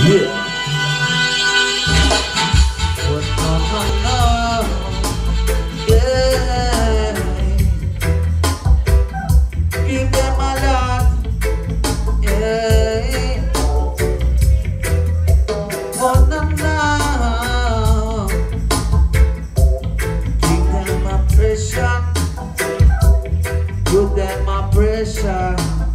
Yeah. But no, yeah. Give them a lot, yeah. But no, give them a pressure, give them a pressure.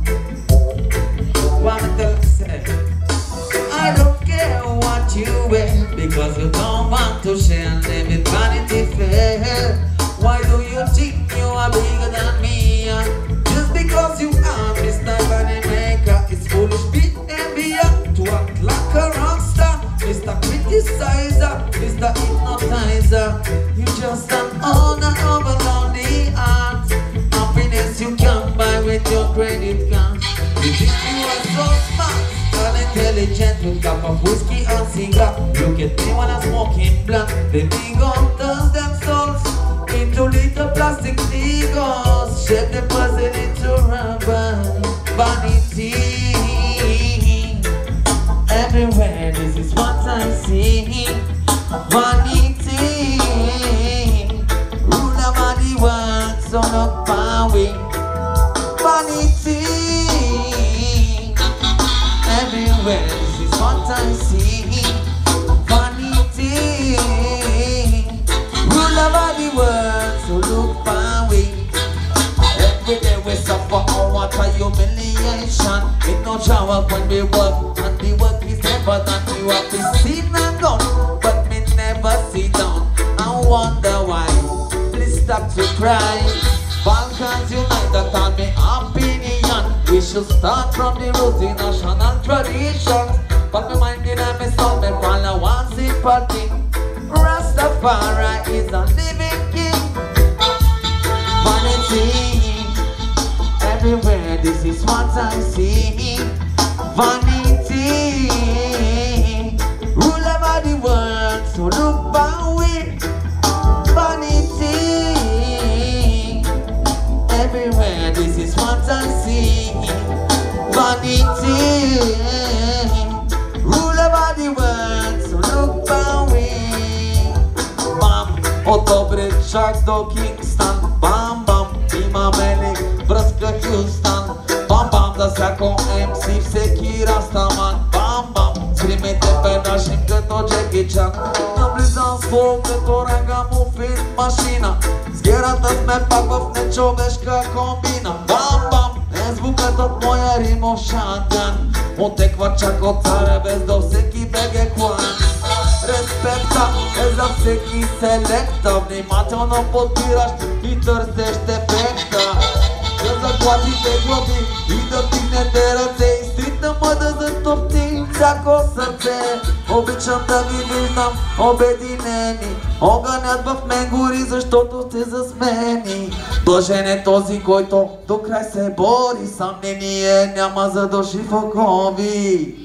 Wanna tell me, say, I don't care what you wear, because you don't want to share and live in Vanity Fair. Why do you think you are bigger than me? Just because you are Mr. Bunny Maker. It's foolish behavior to act like a rock star, Mr. Criticizer, Mr. Hypnotizer. You just an owner of a lonely heart. Happiness you can buy with your credit card. You think you are so smart, unintelligent, with cup of whiskey and cigar. Look at me when I'm smoking blunt. They big on turns themselves into little plastic Legos, shape the puzzle into rubber. Vanity everywhere, this is what I see. Vanity rule over the world, so look my way. Vanity everywhere, this is what I see. Vanity rule over the world, so look my way. Every day we suffer all water humiliation. In no shower when we work, and the work is never done. We have to sit and done, but me never sit down. I wonder why. Please stop to cry. Balkans unite, that on me opinion. We should start from the roots in national traditions. But me mind in my soul, me follow one simple thing. Rastafari is a living king. Vanity everywhere, this is what I see. Vanity rule over the world, so look my way. Vanity everywhere, this is what I see. Vanity rule over the world, so look my way. Bam, oto Bridgard do Kingston. Bam, bam, Ima Melik, Brăscă Houston. Bam, bam, da seacă MC Seki Rastaman. Bam, bam, trimite pe nașim cât o Jackie Chan. Am blizan svog, cât o ragamuffin mașina. Zgherată-ți me pagov, ne čoveška kombina. Bam, bam, ne zvuka tot moja rimo shotgun. Utekva čak od care bez do Seki bege kwan. Respecta, e za Seki selecta. Vнимателно ono podbiraš i tърсеște пекта. Да заглатите глави и да вдигнете ръце. И стритна мъ да затопти всяко сърце. Обичам да ви виждам обединени. Огънят в мен гори, защото сте засмени. Дължен е този, който до край се бори. Съмнение няма за души в окови.